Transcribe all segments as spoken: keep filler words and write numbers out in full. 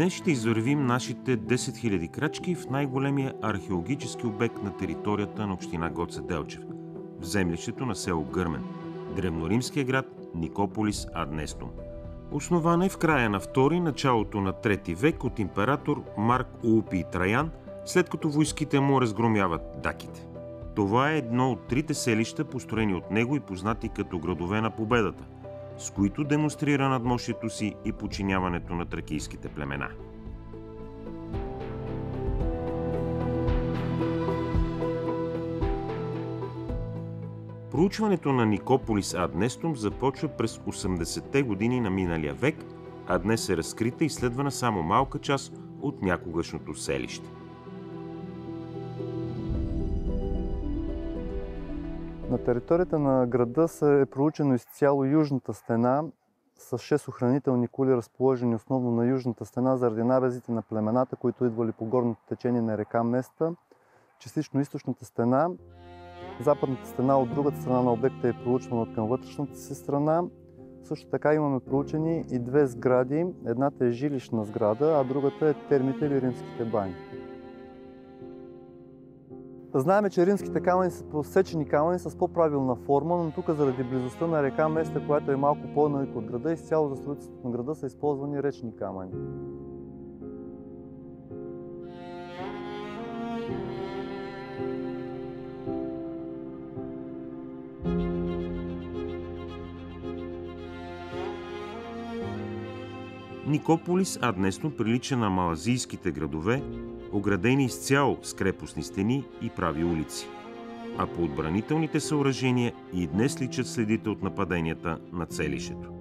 Днес ще извървим нашите десет хиляди крачки в най-големия археологически обект на територията на община Гоце Делчев, в землището на село Гърмен, древноримския град Никополис ад Нестум. Основан е в края на втори, началото на трети век от император Марк Улпий Траян, след като войските му разгромяват даките. Това е едно от трите селища, построени от него и познати като градове на победата, с които демонстрира надмощието си и подчиняването на тракийските племена. Проучването на Никополис ад Нестум започва през осемдесетте години на миналия век, а днес е разкрита и изследвана само малка част от някогашното селище. На територията на града се е проучено изцяло южната стена с шест охранителни кули, разположени основно на южната стена заради набезите на племената, които идвали по горното течение на река Места, частично източната стена. Западната стена от другата страна на обекта е проучвана от към вътрешната си страна. Също така имаме проучени и две сгради. Едната е жилищна сграда, а другата е термите или римските бани. Знаем, че римските камъни са посечени камъни с по-правилна форма, но тук заради близостта на река Места, която е малко по-далеко от града, изцяло за строителството на града са използвани речни камъни. Никополис ад Нестум прилича на малазийските градове, оградени изцяло с крепостни стени и прави улици. А по отбранителните съоръжения и днес личат следите от нападенията на селището.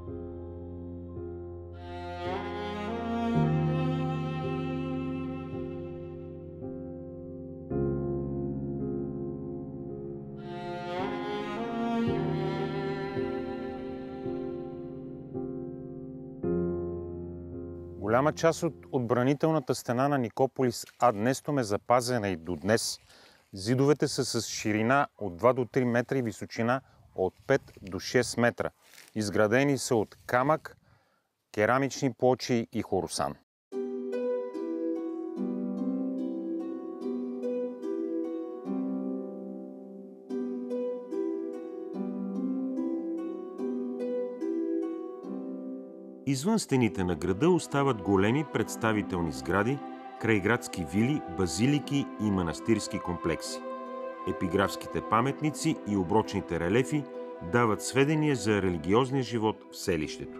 Голяма част от отбранителната стена на Никополис ад Нестум е запазена и до днес. Зидовете са с ширина от два до три метра и височина от пет до шест метра. Изградени са от камък, керамични плочи и хоросан. Извън стените на града остават големи представителни сгради, крайградски вили, базилики и манастирски комплекси. Епиграфските паметници и оброчните релефи дават сведения за религиозния живот в селището.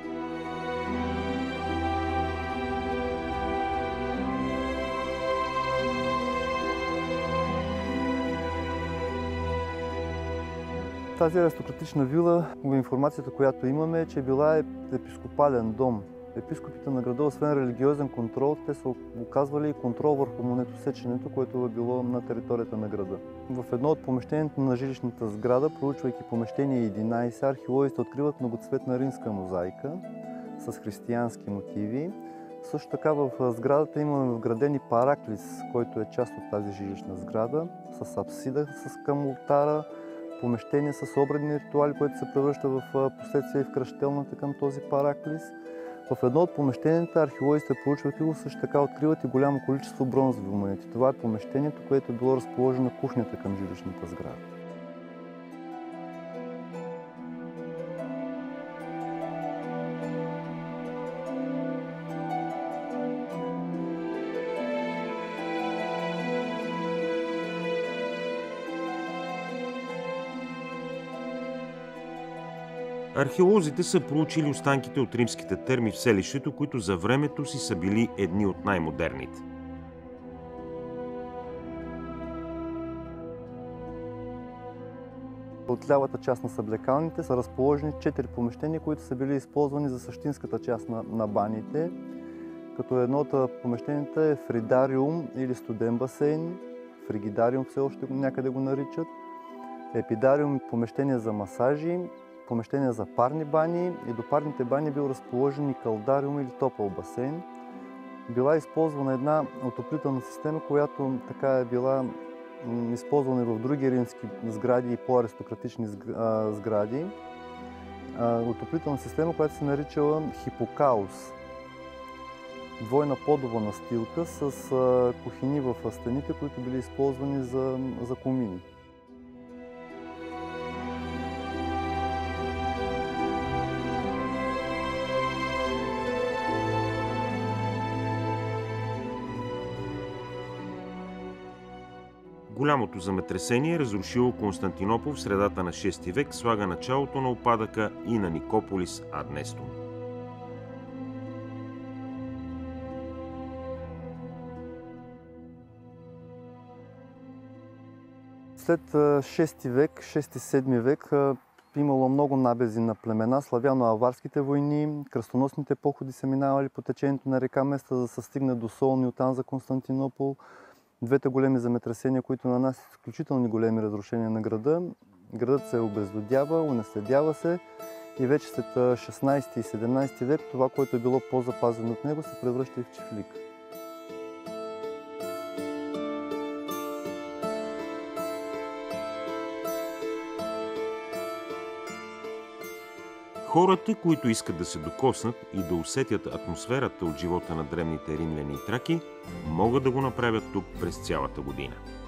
Тази аристократична вила, информацията, която имаме, е, че била епископален дом. Епископите на града, освен религиозен контрол, те са оказвали и контрол върху монетосеченето, което е било на територията на града. В едно от помещенията на жилищната сграда, проучвайки помещение единайсет, археологите откриват многоцветна римска мозайка с християнски мотиви. Също така в сградата имаме вградени параклис, който е част от тази жилищна сграда, с апсида с към олтара, помещение с обредни ритуали, което се превръща в последствие в кръщелната към този параклис. В едно от помещенията археологите, проучвайки го, също така откриват и голямо количество бронзови монети. Това е помещението, което е било разположено на кухнята към жилищната сграда. Археолозите са проучили останките от римските терми в селището, които за времето си са били едни от най-модерните. От лявата част на съблекалните са разположени четири помещения, които са били използвани за същинската част на, на баните. Като едно от помещенията е фридариум или студен басейн, фригидариум все още някъде го наричат, епидариум – помещение за масажи, помещения за парни бани и до парните бани е бил разположен и калдариум или топъл басейн. Била използвана една отоплителна система, която така е била използвана и в други римски сгради и по-аристократични сгради. Отоплителна система, която се наричала хипокаус. двойна подова настилка с кухини в стените, които били използвани за, за комини. Голямото земетресение, разрушило Константинопол в средата на шести век, слага началото на упадъка и на Никополис ад днестум. След шести век, шести-седми век имало много набези на племена, славяно-аварските войни, кръстоносните походи са минавали по течението на река Места, за да се стигне до Солун и оттам за Константинопол. Двете големи земетресения, които нанасят изключително големи разрушения на града. Градът се обезлюдява, унаследява се и вече след шестнадесети и седемнадесети век това, което е било по-запазено от него, се превръща и в чифлик. Хората, които искат да се докоснат и да усетят атмосферата от живота на древните римляни и траки, могат да го направят тук през цялата година.